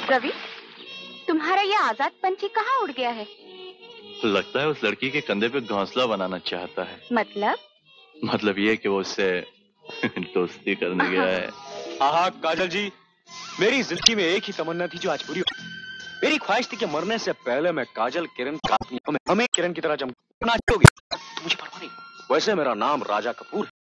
रवि, तुम्हारा ये आजाद पंछी कहाँ उड़ गया है? लगता है उस लड़की के कंधे पे घोंसला बनाना चाहता है। मतलब ये कि वो उससे दोस्ती करने गया है। आहा काजल जी, मेरी जिंदगी में एक ही तमन्ना थी जो आज पूरी हो। मेरी ख्वाहिश थी कि मरने से पहले मैं काजल किरण का हमें किरण की तरह चमकना चाहिए। मुझे परवाह नहीं। वैसे मेरा नाम राजा कपूर है।